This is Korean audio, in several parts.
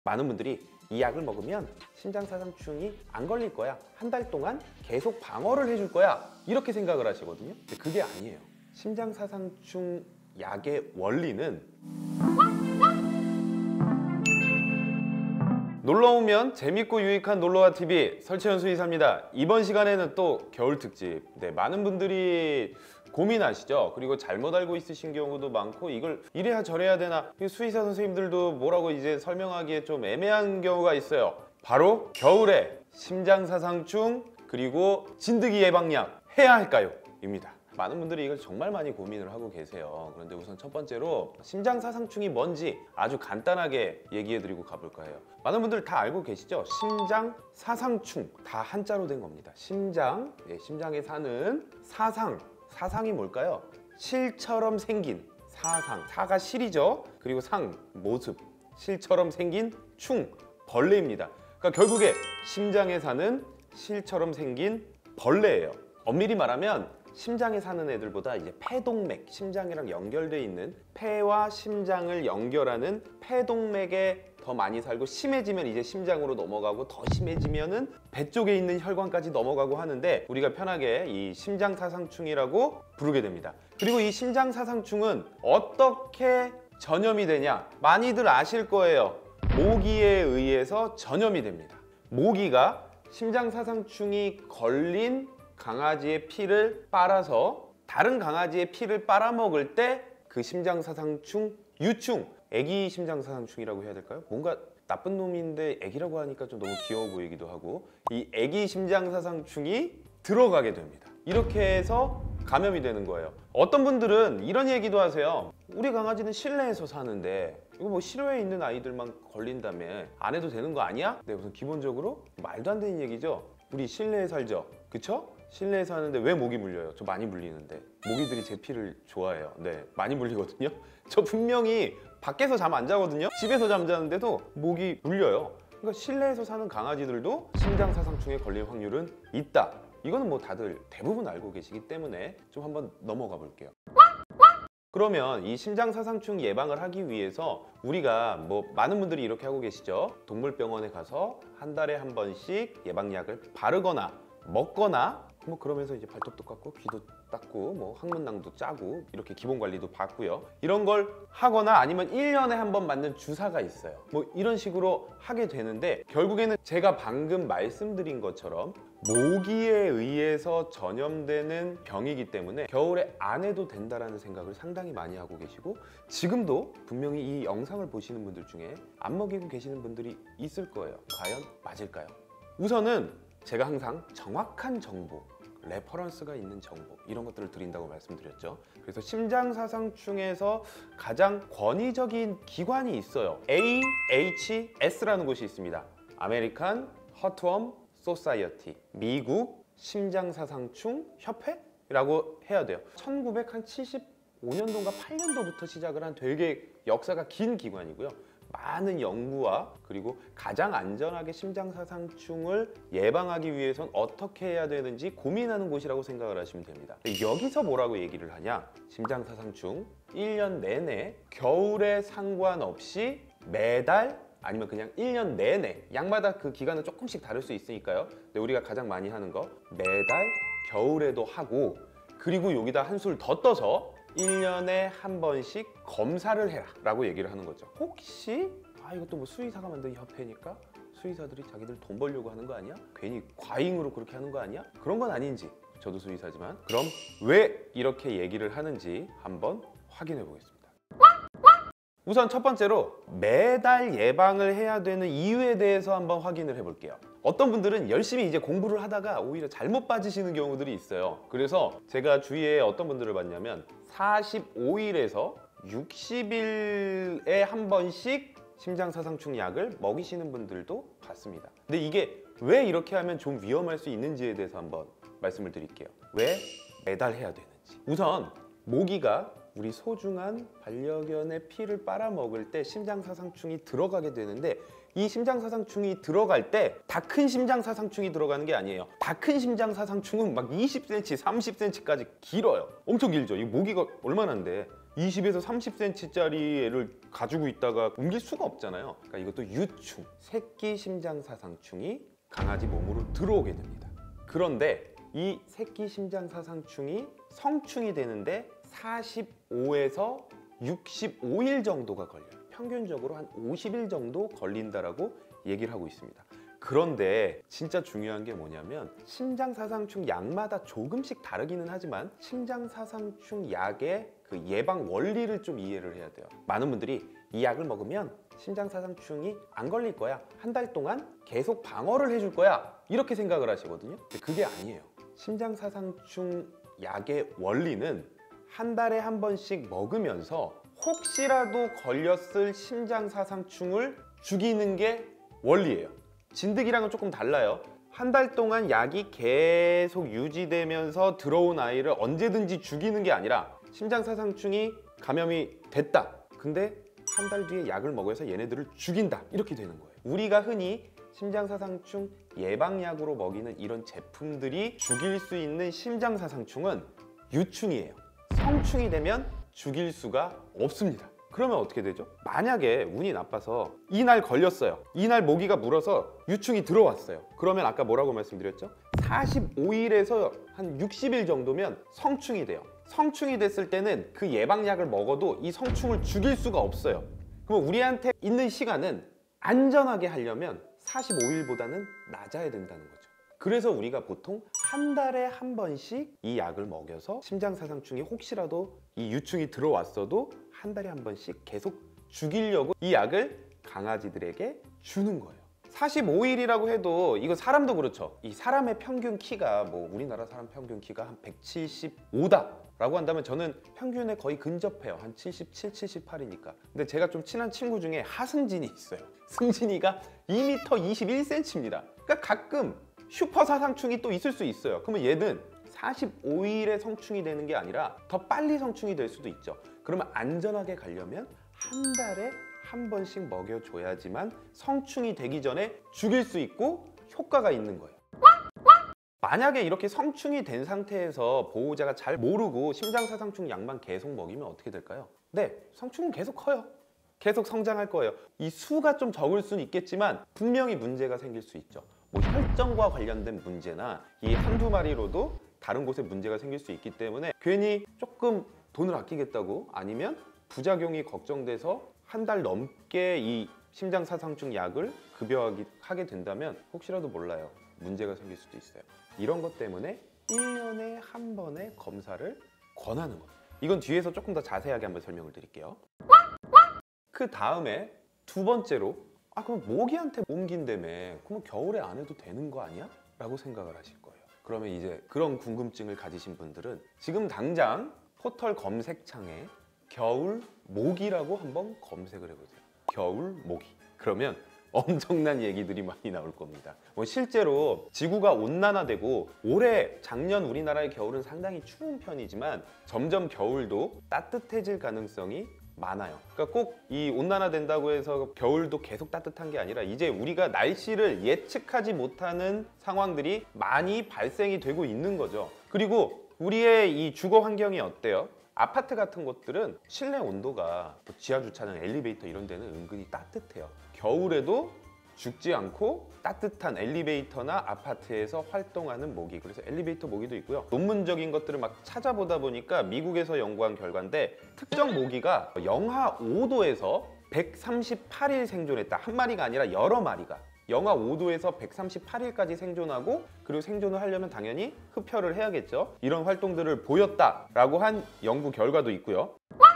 많은 분들이 이 약을 먹으면 심장사상충이 안 걸릴 거야, 한 달 동안 계속 방어를 해줄 거야, 이렇게 생각을 하시거든요. 근데 그게 아니에요. 심장사상충 약의 원리는 놀러오면 재밌고 유익한 놀러와TV 설채연 수의사입니다. 이번 시간에는 또 겨울 특집. 많은 분들이 고민하시죠. 그리고 잘못 알고 있으신 경우도 많고, 이걸 이래야 저래야 되나, 수의사 선생님들도 뭐라고 이제 설명하기에 좀 애매한 경우가 있어요. 바로 겨울에 심장사상충 그리고 진드기 예방약 해야 할까요? 입니다. 많은 분들이 이걸 정말 많이 고민을 하고 계세요. 그런데 우선 첫 번째로 심장사상충이 뭔지 아주 간단하게 얘기해드리고 가볼까 해요. 많은 분들 다 알고 계시죠? 심장사상충, 다 한자로 된 겁니다. 심장, 심장에 사는 사상이 뭘까요? 실처럼 생긴 사상, 사가 실이죠. 그리고 상, 모습, 실처럼 생긴 충, 벌레입니다. 그러니까 결국에 심장에 사는 실처럼 생긴 벌레예요. 엄밀히 말하면 심장에 사는 애들보다 이제 폐동맥, 심장이랑 연결돼 있는 폐와 심장을 연결하는 폐동맥에 더 많이 살고, 심해지면 이제 심장으로 넘어가고, 더 심해지면은 배 쪽에 있는 혈관까지 넘어가고 하는데, 우리가 편하게 이 심장사상충이라고 부르게 됩니다. 그리고 이 심장사상충은 어떻게 전염이 되냐? 많이들 아실 거예요. 모기에 의해서 전염이 됩니다. 모기가 심장사상충이 걸린 강아지의 피를 빨아서 다른 강아지의 피를 빨아먹을 때 그 심장사상충 유충, 애기 심장사상충이라고 해야 될까요? 뭔가 나쁜 놈인데 애기라고 하니까 좀 너무 귀여워 보이기도 하고, 이 애기 심장사상충이 들어가게 됩니다. 이렇게 해서 감염이 되는 거예요. 어떤 분들은 이런 얘기도 하세요. 우리 강아지는 실내에서 사는데 이거 뭐 실외에 있는 아이들만 걸린다며 안 해도 되는 거 아니야? 네, 우선 기본적으로 말도 안 되는 얘기죠. 우리 실내에 살죠, 그쵸? 실내에서 하는데 왜 모기 물려요? 저 많이 물리는데. 모기들이 제 피를 좋아해요. 네, 많이 물리거든요. 저 분명히 밖에서 잠 안 자거든요. 집에서 잠자는데도 모기 물려요. 그러니까 실내에서 사는 강아지들도 심장사상충에 걸릴 확률은 있다. 이거는 뭐 다들 대부분 알고 계시기 때문에 좀 한번 넘어가 볼게요. 그러면 이 심장사상충 예방을 하기 위해서 우리가 뭐 많은 분들이 이렇게 하고 계시죠. 동물병원에 가서 한 달에 한 번씩 예방약을 바르거나 먹거나, 뭐 그러면서 이제 발톱도 깎고 귀도 닦고 뭐 항문낭도 짜고 이렇게 기본 관리도 받고요. 이런 걸 하거나 아니면 1년에 한 번 맞는 주사가 있어요. 뭐 이런 식으로 하게 되는데, 결국에는 제가 방금 말씀드린 것처럼 모기에 의해서 전염되는 병이기 때문에 겨울에 안 해도 된다라는 생각을 상당히 많이 하고 계시고, 지금도 분명히 이 영상을 보시는 분들 중에 안 먹이고 계시는 분들이 있을 거예요. 과연 맞을까요? 우선은 제가 항상 정확한 정보, 레퍼런스가 있는 정보, 이런 것들을 드린다고 말씀드렸죠. 그래서 심장사상충에서 가장 권위적인 기관이 있어요. AHS라는 곳이 있습니다. 아메리칸 허트웜 소사이어티, 미국 심장사상충 협회라고 해야 돼요. 1975년도인가 8년도부터 시작을 한 되게 역사가 긴 기관이고요. 많은 연구와 그리고 가장 안전하게 심장사상충을 예방하기 위해선 어떻게 해야 되는지 고민하는 곳이라고 생각을 하시면 됩니다. 여기서 뭐라고 얘기를 하냐? 심장사상충 1년 내내 겨울에 상관없이 매달, 아니면 그냥 1년 내내, 약마다 그 기간은 조금씩 다를 수 있으니까요. 근데 우리가 가장 많이 하는 거 매달 겨울에도 하고, 그리고 여기다 한술 더 떠서 1년에 한 번씩 검사를 해라 라고 얘기를 하는 거죠. 혹시 이것도 뭐 수의사가 만든 협회니까 수의사들이 자기들 돈 벌려고 하는 거 아니야? 괜히 과잉으로 그렇게 하는 거 아니야? 그런 건 아닌지, 저도 수의사지만. 그럼 왜 이렇게 얘기를 하는지 한번 확인해 보겠습니다. 우선 첫 번째로 매달 예방을 해야 되는 이유에 대해서 한번 확인을 해볼게요. 어떤 분들은 열심히 이제 공부를 하다가 오히려 잘못 빠지시는 경우들이 있어요. 그래서 제가 주위에 어떤 분들을 봤냐면 45일에서 60일에 한 번씩 심장사상충 약을 먹이시는 분들도 봤습니다. 근데 이게 왜 이렇게 하면 좀 위험할 수 있는지에 대해서 한번 말씀을 드릴게요. 왜 매달 해야 되는지. 우선 모기가 우리 소중한 반려견의 피를 빨아먹을 때 심장사상충이 들어가게 되는데, 이 심장사상충이 들어갈 때 다 큰 심장사상충이 들어가는 게 아니에요. 다 큰 심장사상충은 막 20cm, 30cm까지 길어요. 엄청 길죠. 이 모기가 얼마나인데. 20에서 30cm짜리 애를 가지고 있다가 옮길 수가 없잖아요. 그러니까 이것도 유충, 새끼 심장사상충이 강아지 몸으로 들어오게 됩니다. 그런데 이 새끼 심장사상충이 성충이 되는데 45에서 65일 정도가 걸려요. 평균적으로 한 50일 정도 걸린다라고 얘기를 하고 있습니다. 그런데 진짜 중요한 게 뭐냐면 심장사상충 약마다 조금씩 다르기는 하지만 심장사상충 약의 그 예방 원리를 좀 이해를 해야 돼요. 많은 분들이 이 약을 먹으면 심장사상충이 안 걸릴 거야, 한 달 동안 계속 방어를 해줄 거야, 이렇게 생각을 하시거든요. 근데 그게 아니에요. 심장사상충 약의 원리는 한 달에 한 번씩 먹으면서 혹시라도 걸렸을 심장사상충을 죽이는 게 원리예요. 진드기랑은 조금 달라요. 한 달 동안 약이 계속 유지되면서 들어온 아이를 언제든지 죽이는 게 아니라 심장사상충이 감염이 됐다. 근데 한 달 뒤에 약을 먹어서 얘네들을 죽인다. 이렇게 되는 거예요. 우리가 흔히 심장사상충 예방약으로 먹이는 이런 제품들이 죽일 수 있는 심장사상충은 유충이에요. 성충이 되면 죽일 수가 없습니다. 그러면 어떻게 되죠? 만약에 운이 나빠서 이날 걸렸어요. 이날 모기가 물어서 유충이 들어왔어요. 그러면 아까 뭐라고 말씀드렸죠? 45일에서 한 60일 정도면 성충이 돼요. 성충이 됐을 때는 그 예방약을 먹어도 이 성충을 죽일 수가 없어요. 그럼 우리한테 있는 시간은 안전하게 하려면 45일보다는 낮아야 된다는 거죠. 그래서 우리가 보통 한 달에 한 번씩 이 약을 먹여서 심장사상충이 혹시라도 이 유충이 들어왔어도 한 달에 한 번씩 계속 죽이려고 이 약을 강아지들에게 주는 거예요. 45일이라고 해도 이거 사람도 그렇죠. 이 사람의 평균 키가 뭐 우리나라 사람 평균 키가 한 175다 라고 한다면 저는 평균에 거의 근접해요. 한 77, 78이니까. 근데 제가 좀 친한 친구 중에 하승진이 있어요. 승진이가 2m 21cm입니다. 그러니까 가끔 슈퍼 사상충이 또 있을 수 있어요. 그러면 얘는 45일에 성충이 되는 게 아니라 더 빨리 성충이 될 수도 있죠. 그러면 안전하게 가려면 한 달에 한 번씩 먹여줘야지만 성충이 되기 전에 죽일 수 있고 효과가 있는 거예요. 만약에 이렇게 성충이 된 상태에서 보호자가 잘 모르고 심장사상충 약만 계속 먹이면 어떻게 될까요? 네, 성충은 계속 커요. 계속 성장할 거예요. 이 수가 좀 적을 수는 있겠지만 분명히 문제가 생길 수 있죠. 뭐 혈전과 관련된 문제나 이 한두 마리로도 다른 곳에 문제가 생길 수 있기 때문에 괜히 조금 돈을 아끼겠다고 아니면 부작용이 걱정돼서 한 달 넘게 이 심장사상충 약을 급여하게 된다면 혹시라도 몰라요. 문제가 생길 수도 있어요. 이런 것 때문에 1년에 한 번의 검사를 권하는 거예요. 이건 뒤에서 조금 더 자세하게 한번 설명을 드릴게요. 그 다음에 두 번째로 그럼 모기한테 옮긴다며 그럼 겨울에 안 해도 되는 거 아니야? 라고 생각을 하실 거예요. 그러면 이제 그런 궁금증을 가지신 분들은 지금 당장 포털 검색창에 겨울 모기라고 한번 검색을 해보세요. 겨울 모기. 그러면 엄청난 얘기들이 많이 나올 겁니다. 뭐 실제로 지구가 온난화되고 올해 작년 우리나라의 겨울은 상당히 추운 편이지만 점점 겨울도 따뜻해질 가능성이 많아요. 그러니까 꼭 이 온난화된다고 해서 겨울도 계속 따뜻한 게 아니라 이제 우리가 날씨를 예측하지 못하는 상황들이 많이 발생이 되고 있는 거죠. 그리고 우리의 이 주거 환경이 어때요? 아파트 같은 곳들은 실내 온도가 지하 주차장, 엘리베이터 이런 데는 은근히 따뜻해요. 겨울에도 죽지 않고 따뜻한 엘리베이터나 아파트에서 활동하는 모기, 그래서 엘리베이터 모기도 있고요. 논문적인 것들을 막 찾아보다 보니까 미국에서 연구한 결과인데 특정 모기가 영하 5도에서 138일 생존했다. 한 마리가 아니라 여러 마리가 영하 5도에서 138일까지 생존하고 그리고 생존을 하려면 당연히 흡혈을 해야겠죠. 이런 활동들을 보였다라고 한 연구 결과도 있고요.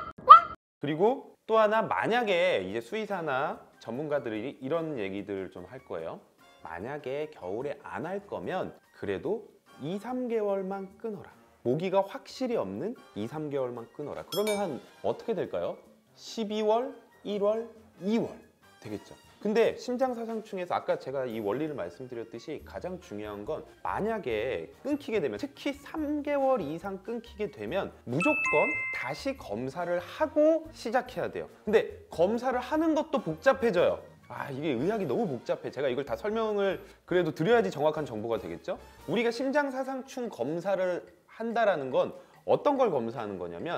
그리고 또 하나, 만약에 이제 수의사나 전문가들이 이런 얘기들 좀 할 거예요. 만약에 겨울에 안 할 거면 그래도 2, 3개월만 끊어라. 모기가 확실히 없는 2, 3개월만 끊어라. 그러면 한 어떻게 될까요? 12월, 1월, 2월 되겠죠. 근데 심장사상충에서 아까 제가 이 원리를 말씀드렸듯이 가장 중요한 건 만약에 끊기게 되면, 특히 3개월 이상 끊기게 되면 무조건 다시 검사를 하고 시작해야 돼요. 근데 검사를 하는 것도 복잡해져요. 이게 의학이 너무 복잡해. 제가 이걸 다 설명을 그래도 드려야지 정확한 정보가 되겠죠. 우리가 심장사상충 검사를 한다라는 건 어떤 걸 검사하는 거냐면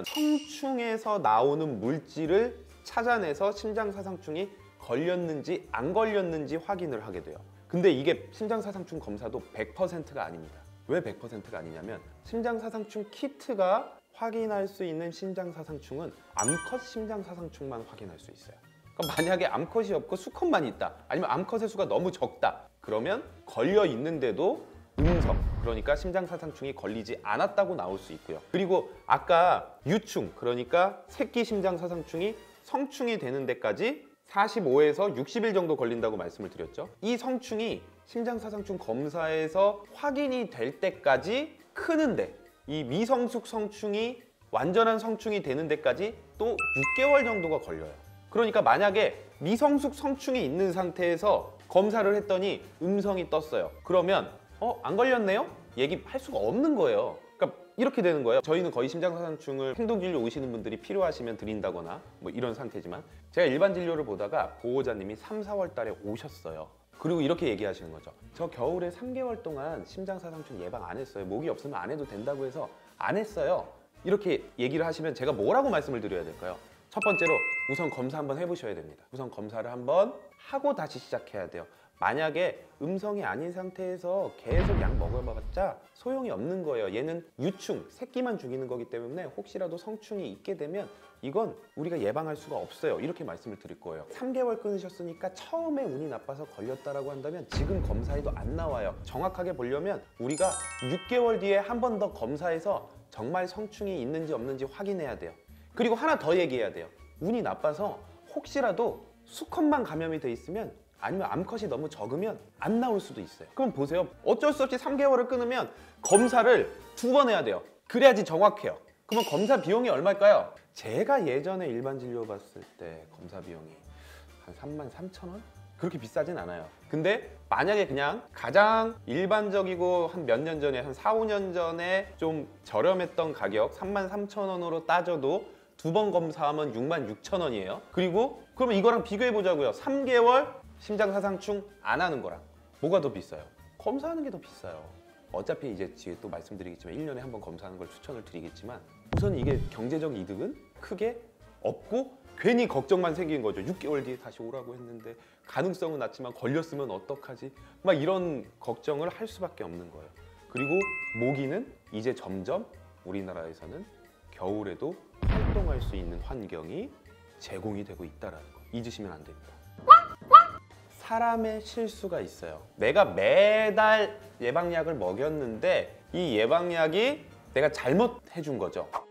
성충에서 나오는 물질을 찾아내서 심장사상충이 걸렸는지 안 걸렸는지 확인을 하게 돼요. 근데 이게 심장사상충 검사도 100%가 아닙니다. 왜 100%가 아니냐면 심장사상충 키트가 확인할 수 있는 심장사상충은 암컷 심장사상충만 확인할 수 있어요. 그럼 만약에 암컷이 없고 수컷만 있다, 아니면 암컷의 수가 너무 적다, 그러면 걸려 있는데도 음성, 그러니까 심장사상충이 걸리지 않았다고 나올 수 있고요. 그리고 아까 유충, 그러니까 새끼 심장사상충이 성충이 되는 데까지 45에서 60일 정도 걸린다고 말씀을 드렸죠. 이 성충이 심장사상충 검사에서 확인이 될 때까지 크는데, 이 미성숙 성충이 완전한 성충이 되는 데까지 또 6개월 정도가 걸려요. 그러니까 만약에 미성숙 성충이 있는 상태에서 검사를 했더니 음성이 떴어요. 그러면 안 걸렸네요? 얘기할 수가 없는 거예요. 그러니까 이렇게 되는 거예요. 저희는 거의 심장사상충을 행동진료 오시는 분들이 필요하시면 드린다거나 뭐 이런 상태지만, 제가 일반 진료를 보다가 보호자님이 3, 4월 달에 오셨어요. 그리고 이렇게 얘기하시는 거죠. 저 겨울에 3개월 동안 심장사상충 예방 안 했어요. 목이 없으면 안 해도 된다고 해서 안 했어요. 이렇게 얘기를 하시면 제가 뭐라고 말씀을 드려야 될까요? 첫 번째로 우선 검사 한번 해보셔야 됩니다. 우선 검사를 한번 하고 다시 시작해야 돼요. 만약에 음성이 아닌 상태에서 계속 약 먹어봤자 소용이 없는 거예요. 얘는 유충, 새끼만 죽이는 거기 때문에 혹시라도 성충이 있게 되면 이건 우리가 예방할 수가 없어요. 이렇게 말씀을 드릴 거예요. 3개월 끊으셨으니까 처음에 운이 나빠서 걸렸다라고 한다면 지금 검사해도 안 나와요. 정확하게 보려면 우리가 6개월 뒤에 한 번 더 검사해서 정말 성충이 있는지 없는지 확인해야 돼요. 그리고 하나 더 얘기해야 돼요. 운이 나빠서 혹시라도 수컷만 감염이 돼 있으면, 아니면 암컷이 너무 적으면 안 나올 수도 있어요. 그럼 보세요. 어쩔 수 없이 3개월을 끊으면 검사를 2번 해야 돼요. 그래야지 정확해요. 그러면 검사 비용이 얼마일까요? 제가 예전에 일반 진료 봤을 때 검사 비용이 한 33,000원? 그렇게 비싸진 않아요. 근데 만약에 그냥 가장 일반적이고 한 몇 년 전에, 한 4, 5년 전에 좀 저렴했던 가격 33,000원으로 따져도 2번 검사하면 66,000원이에요. 그리고 그러면 이거랑 비교해 보자고요. 3개월 심장사상충 안 하는 거랑 뭐가 더 비싸요? 검사하는 게 더 비싸요. 어차피 이제 뒤에 또 말씀드리겠지만 1년에 한 번 검사하는 걸 추천을 드리겠지만, 우선 이게 경제적 이득은 크게 없고 괜히 걱정만 생긴 거죠. 6개월 뒤에 다시 오라고 했는데 가능성은 낮지만 걸렸으면 어떡하지? 막 이런 걱정을 할 수밖에 없는 거예요. 그리고 모기는 이제 점점 우리나라에서는 겨울에도 활동할 수 있는 환경이 제공이 되고 있다는 거 잊으시면 안 됩니다. 사람의 실수가 있어요. 내가 매달 예방약을 먹였는데 이 예방약이 내가 잘못 해준 거죠.